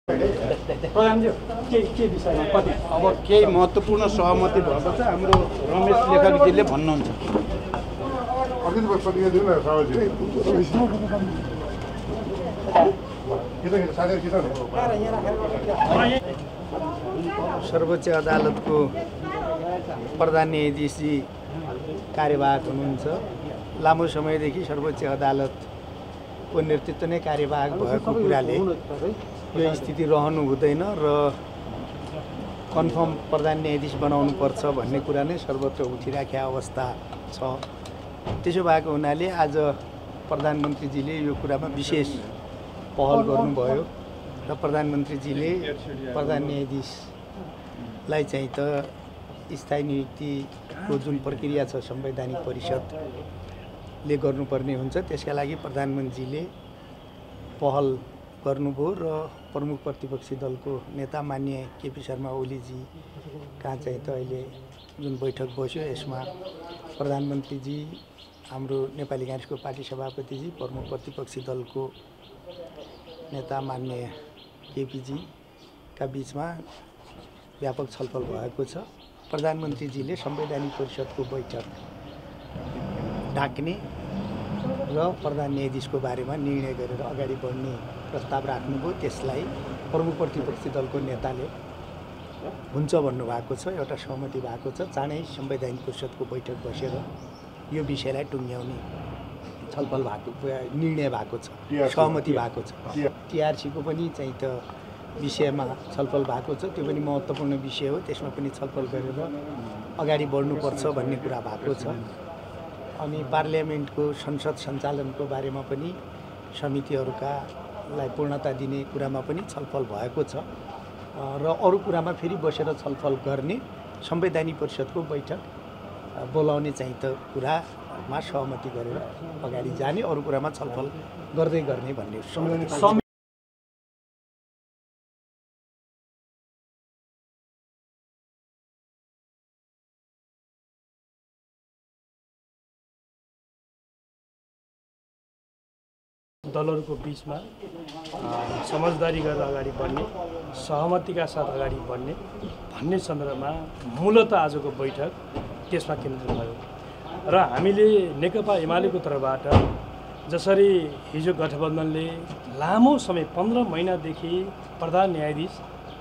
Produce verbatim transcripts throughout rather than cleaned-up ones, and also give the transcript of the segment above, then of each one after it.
प्रधानजी के के विषयमा कति अब केही महत्त्वपूर्ण सहमति भएको छ हाम्रो रमेश लेखकजीले भन्नुहुन्छ। सर्वोच्च अदालतको प्रधान न्यायाधीशजी कार्यवाहक हुनुहुन्छ। लामो समयदेखि सर्वोच्च अदालतको नेतृत्व नै कार्यवाहक भएको कुराले यो स्थिति रहनु हुँदैन र कन्फर्म प्रधान न्यायाधीश बनाउनु पर्छ भन्ने कुरा नै सर्वत्र उठिराखेको अवस्था छ। त्यसो भएको हुनाले आज प्रधानमन्त्रीजीले यो कुरामा विशेष पहल गर्नुभयो र प्रधानमन्त्रीजीले प्रधान न्यायाधीशलाई चाहिँ त स्थायी नियुक्तिको जुन प्रक्रिया छ संवैधानिक परिषदले गर्नुपर्ने हुन्छ, त्यसका लागि प्रधानमन्त्रीले पहल गर्नुभयो र प्रमुख प्रतिपक्षी दलको नेता माननीय केपी शर्मा ओलीजी कहाँ चाहिँ त अहिले जुन बैठक बस्यो यसमा प्रधानमन्त्रीजी, हाम्रो नेपाली काङ्ग्रेसको पार्टी सभापतिजी, प्रमुख प्रतिपक्षी दलको नेता माननीय केपीजीका बिचमा व्यापक छलफल भएको छ। प्रधानमन्त्रीजीले संवैधानिक परिषदको बैठक डाक्ने र प्रधान न्यायाधीशको बारेमा निर्णय गरेर अगाडि बढ्ने प्रस्ताव राख्नुभयो। त्यसलाई प्रमुख प्रतिपक्षी दलको नेताले हुन्छ भन्नुभएको छ, एउटा सहमति भएको छ। चाँडै संवैधानिक परिषदको बैठक बसेर यो विषयलाई टुङ्ग्याउने छलफल भएको निर्णय भएको छ, सहमति भएको छ। टिआरसीको पनि चाहिँ त विषयमा छलफल भएको छ, त्यो पनि महत्त्वपूर्ण विषय हो, त्यसमा पनि छलफल गरेर अगाडि बढ्नुपर्छ भन्ने कुरा भएको छ। अनि पार्लियामेन्टको संसद सञ्चालनको बारेमा पनि समितिहरूकालाई पूर्णता दिने कुरामा पनि छलफल भएको छ र अरू कुरामा फेरि बसेर छलफल गर्ने संवैधानिक परिषदको बैठक बोलाउने चाहिँ त कुरामा सहमति गरेर अगाडि जाने, अरू कुरामा छलफल गर्दै गर्ने भन्ने सहमति। दलहरूको बिचमा समझदारी गरेर अगाडि बढ्ने, सहमतिका साथ अगाडि बढ्ने भन्ने सन्दर्भमा मूलतः आजको बैठक त्यसमा केन्द्रित भयो र हामीले नेकपा एमालेको तर्फबाट जसरी हिजो गठबन्धनले लामो समय पन्ध्र महिनादेखि प्रधान न्यायाधीश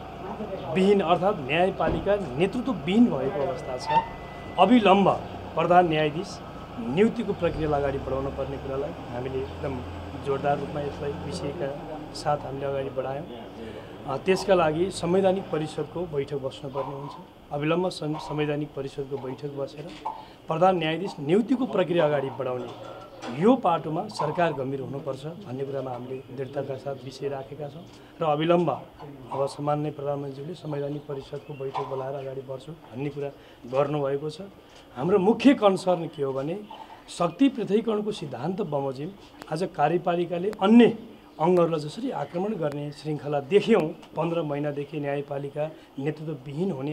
विहीन अर्थात् न्यायपालिका नेतृत्वविहीन भएको अवस्था छ, अविलम्ब प्रधान न्यायाधीश नियुक्तिको प्रक्रियालाई अगाडि बढाउनु पर्ने कुरालाई हामीले एकदम जोरदार रूपमा यसलाई विषयका साथ हामीले अगाडि बढायौँ। त्यसका लागि संवैधानिक परिषदको बैठक बस्नुपर्ने हुन्छ। अविलम्ब संवैधानिक परिषदको बैठक बसेर प्रधान न्यायाधीश नियुक्तिको प्रक्रिया अगाडि बढाउने यो पाटोमा सरकार गम्भीर हुनुपर्छ भन्ने कुरामा हामीले दृढताका साथ विषय राखेका छौँ र अविलम्ब अब सामान्य प्रधानमन्त्रीले संवैधानिक परिषदको बैठक बोलाएर अगाडि बढ्छु भन्ने कुरा गर्नुभएको छ। हाम्रो मुख्य कन्सर्न के हो भने शक्ति पृथकीकरणको सिद्धान्त बमोजिम आज कार्यपालिकाले अन्य अङ्गहरूलाई जसरी आक्रमण गर्ने श्रृङ्खला देख्यौँ, पन्ध्र महिनादेखि न्यायपालिका नेतृत्वविहीन हुने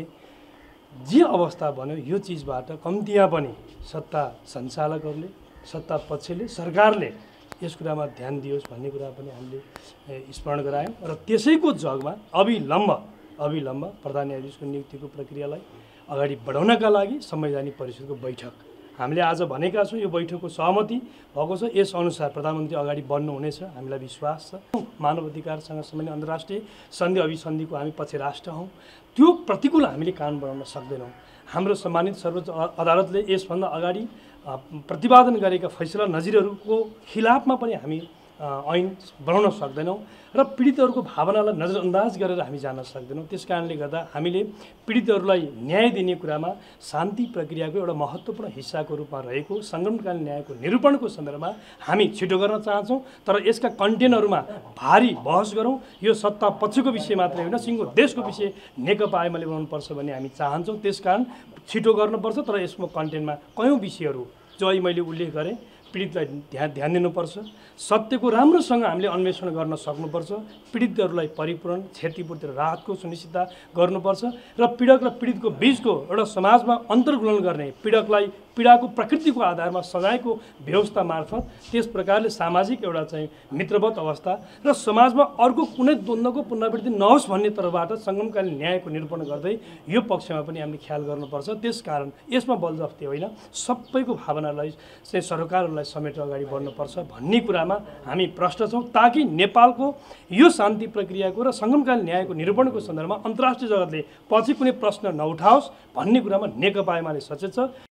जे अवस्था बन्यो, यो चिजबाट कम्तीमा पनि सत्ता सञ्चालकहरूले, सत्ता पक्षले, सरकारले यस कुरामा ध्यान दियोस् भन्ने कुरा पनि हामीले स्मरण गरायौँ र त्यसैको जगमा अविलम्ब अविलम्ब प्रधान न्यायाधीशको नियुक्तिको प्रक्रियालाई अगाडि बढाउनका लागि संवैधानिक परिषदको बैठक हामीले आज भनेका छौँ। यो बैठकको सहमति भएको छ, यसअनुसार प्रधानमन्त्री अगाडि बढ्नुहुनेछ, हामीलाई विश्वास छ। मानव अधिकारसँग सम्बन्धित अन्तर्राष्ट्रिय सन्धि अभिसन्धिको हामी पछि राष्ट्र हौँ, त्यो प्रतिकूल हामीले कान बढाउन सक्दैनौँ। हाम्रो सम्मानित सर्वोच्च अदालतले यसभन्दा अगाडि प्रतिपादन गरेका फैसला नजिरहरूको खिलाफमा पनि हामी ऐन बनाउन सक्दैनौँ र पीडितहरूको भावनालाई नजरअन्दाज गरेर हामी जान सक्दैनौँ। त्यस कारणले गर्दा हामीले पीडितहरूलाई न्याय दिने कुरामा शान्ति प्रक्रियाको एउटा महत्त्वपूर्ण हिस्साको रूपमा रहेको सङ्गठनकालीन न्यायको निरूपणको सन्दर्भमा हामी छिटो गर्न चाहन्छौँ, तर यसका कन्टेनहरूमा भारी बहस गरौँ। यो सत्ता पक्षको विषय मात्रै होइन, सिङ्गो देशको विषय नेकपा एमाले बनाउनुपर्छ भन्ने हामी चाहन्छौँ। त्यसकारण छिटो गर्नुपर्छ, तर यसमा कन्टेन्टमा कयौँ विषयहरू जो अहिले मैले उल्लेख गरेँ पीडितलाई ध्यान ध्यान दिनुपर्छ, सत्यको राम्रोसँग हामीले अन्वेषण गर्न सक्नुपर्छ, पीडितहरूलाई परिपूरण क्षतिपूर्ति र राहतको सुनिश्चितता गर्नुपर्छ र पीडक र पीडितको बीचको एउटा समाजमा अन्तर्गुलन गर्ने, पीडकलाई पीडाको प्रकृतिको आधारमा सजायको व्यवस्था मार्फत त्यस प्रकारले सामाजिक एउटा चाहिँ मित्रवत अवस्था र समाजमा अर्को कुनै द्वन्द्वको पुनरावृत्ति नहोस् भन्ने तर्फबाट सङ्गमकालीन न्यायको निरूपण गर्दै यो पक्षमा पनि हामीले ख्याल गर्नुपर्छ। त्यसकारण यसमा बलजफ्ती होइन, सबैको भावनालाई चाहिँ सरकारहरूलाई समेटेर अगाडि बढ्नुपर्छ भन्ने कुरामा हामी प्रष्ट छौँ, ताकि नेपालको यो शान्ति प्रक्रियाको र सङ्गमकालीन न्यायको निरूपणको सन्दर्भमा अन्तर्राष्ट्रिय जगतले पछि कुनै प्रश्न नउठाओस् भन्ने कुरामा नेकपा एमाले सचेत छ।